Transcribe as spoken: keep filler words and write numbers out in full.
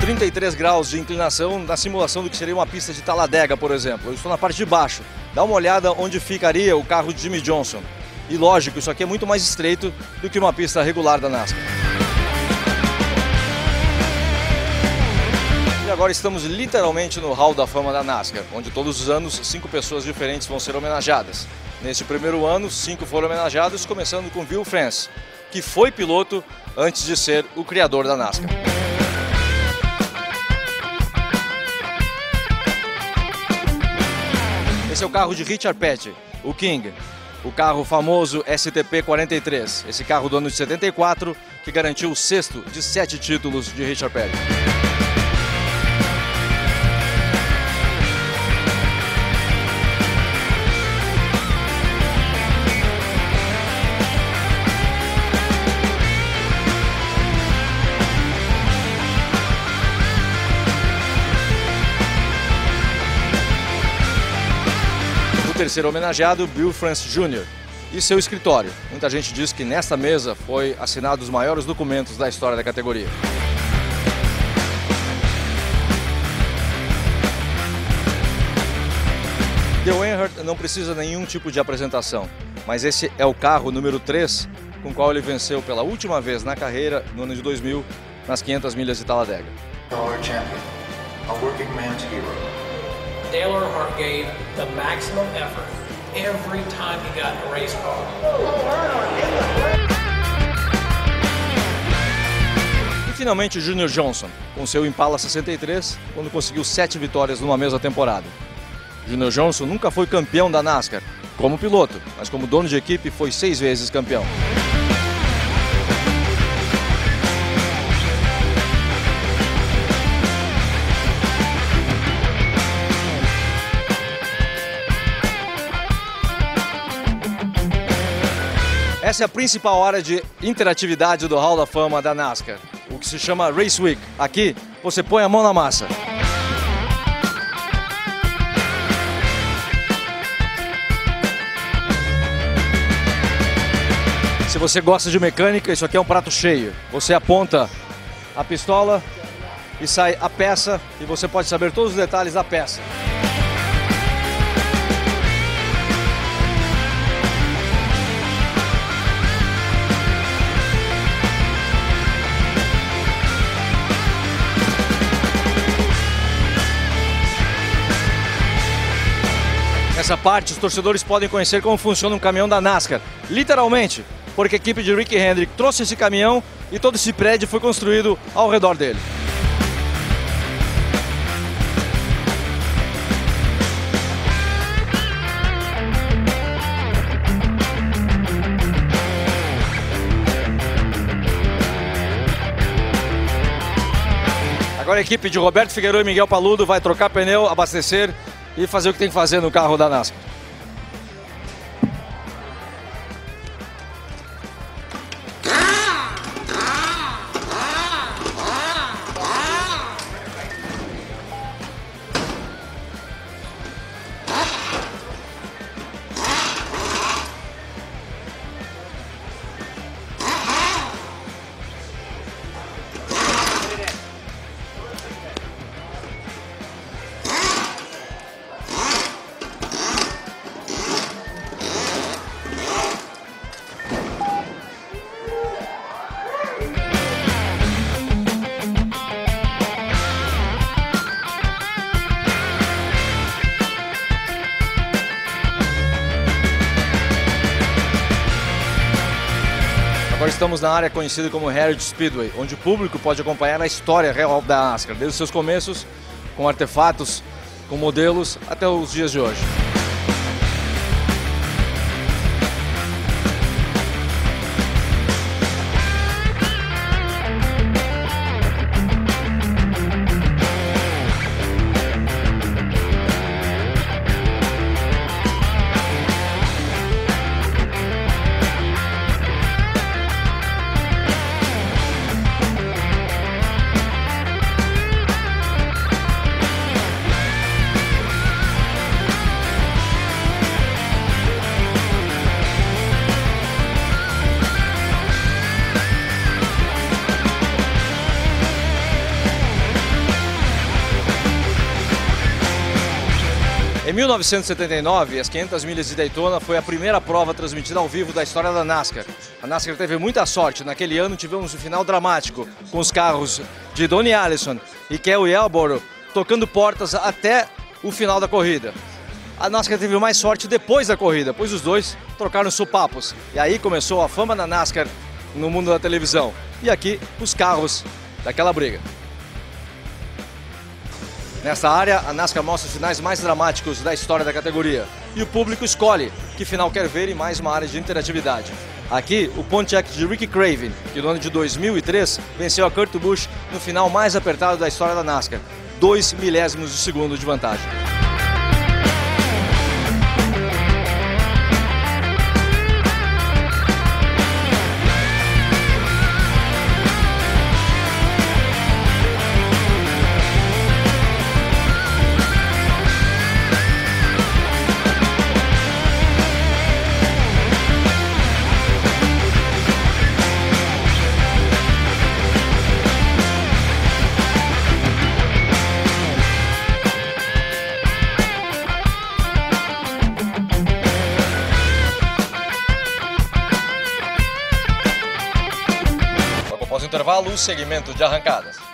trinta e três graus de inclinação na simulação do que seria uma pista de Talladega, por exemplo. Eu estou na parte de baixo. Dá uma olhada onde ficaria o carro de Jimmie Johnson. E lógico, isso aqui é muito mais estreito do que uma pista regular da NASCAR. E agora estamos literalmente no Hall da Fama da NASCAR, onde todos os anos cinco pessoas diferentes vão ser homenageadas. Neste primeiro ano, cinco foram homenageados, começando com Bill France, que foi piloto antes de ser o criador da NASCAR. Esse é o carro de Richard Petty, o King. O carro famoso S T P quarenta e três, esse carro do ano de setenta e quatro, que garantiu o sexto de sete títulos de Richard Petty. O terceiro homenageado, Bill France Júnior, e seu escritório. Muita gente diz que nesta mesa foi assinado os maiores documentos da história da categoria. Dale Earnhardt não precisa de nenhum tipo de apresentação, mas esse é o carro número três com o qual ele venceu pela última vez na carreira no ano de dois mil nas quinhentas milhas de Talladega. Dale Earnhardt gave the maximum effort every time he got in a race car. E finalmente o Junior Johnson, com seu Impala sessenta e três, quando conseguiu sete vitórias numa mesma temporada. Junior Johnson nunca foi campeão da NASCAR como piloto, mas como dono de equipe foi seis vezes campeão. Essa é a principal área de interatividade do Hall da Fama da NASCAR, o que se chama Race Week. Aqui, você põe a mão na massa. Se você gosta de mecânica, isso aqui é um prato cheio. Você aponta a pistola e sai a peça, e você pode saber todos os detalhes da peça. Nessa parte, os torcedores podem conhecer como funciona um caminhão da NASCAR, literalmente, porque a equipe de Rick Hendrick trouxe esse caminhão e todo esse prédio foi construído ao redor dele. Agora a equipe de Roberto Figueiredo e Miguel Paludo vai trocar pneu, abastecer e fazer o que tem que fazer no carro da NASCAR. Agora estamos na área conhecida como Heritage Speedway, onde o público pode acompanhar a história real da NASCAR, desde os seus começos, com artefatos, com modelos, até os dias de hoje. Em mil novecentos e setenta e nove, as quinhentas milhas de Daytona foi a primeira prova transmitida ao vivo da história da NASCAR. A NASCAR teve muita sorte. Naquele ano tivemos um final dramático, com os carros de Donnie Allison e Kelly Yarborough tocando portas até o final da corrida. A NASCAR teve mais sorte depois da corrida, pois os dois trocaram supapos. E aí começou a fama da NASCAR no mundo da televisão. E aqui, os carros daquela briga. Nessa área, a NASCAR mostra os finais mais dramáticos da história da categoria. E o público escolhe que final quer ver em mais uma área de interatividade. Aqui, o Pontiac de Ricky Craven, que no ano de dois mil e três venceu a Kurt Busch no final mais apertado da história da NASCAR. Dois milésimos de segundo de vantagem. Após o intervalo, o segmento de arrancadas.